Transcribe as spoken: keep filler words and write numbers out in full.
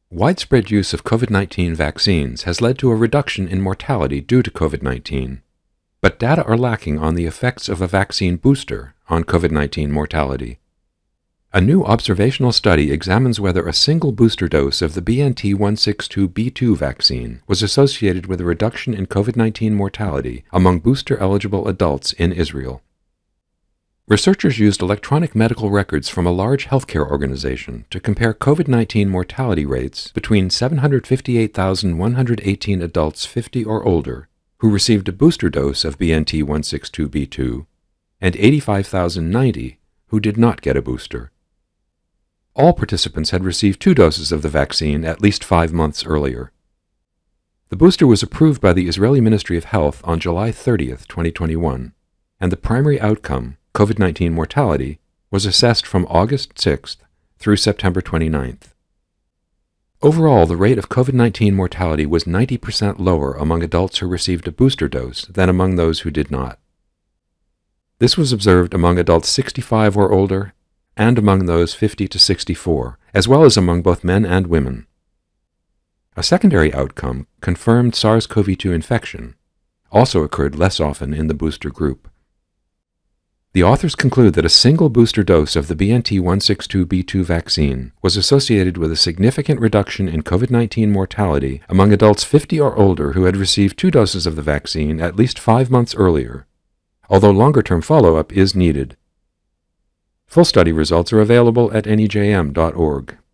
Widespread use of COVID nineteen vaccines has led to a reduction in mortality due to COVID nineteen, but data are lacking on the effects of a vaccine booster on COVID nineteen mortality. A new observational study examines whether a single booster dose of the B N T one sixty-two b two vaccine was associated with a reduction in COVID nineteen mortality among booster-eligible adults in Israel. Researchers used electronic medical records from a large healthcare organization to compare COVID nineteen mortality rates between seven hundred fifty-eight thousand one hundred eighteen adults fifty or older who received a booster dose of B N T one sixty-two b two and eighty-five thousand ninety who did not get a booster. All participants had received two doses of the vaccine at least five months earlier. The booster was approved by the Israeli Ministry of Health on July thirtieth, twenty twenty-one, and the primary outcome, COVID nineteen mortality, was assessed from August sixth through September twenty-ninth. Overall, the rate of COVID nineteen mortality was ninety percent lower among adults who received a booster dose than among those who did not. This was observed among adults sixty-five or older and among those fifty to sixty-four, as well as among both men and women. A secondary outcome, confirmed SARS CoV two infection, also occurred less often in the booster group. The authors conclude that a single booster dose of the B N T one sixty-two b two vaccine was associated with a significant reduction in COVID nineteen mortality among adults fifty or older who had received two doses of the vaccine at least five months earlier, although longer-term follow-up is needed. Full study results are available at N E J M dot org.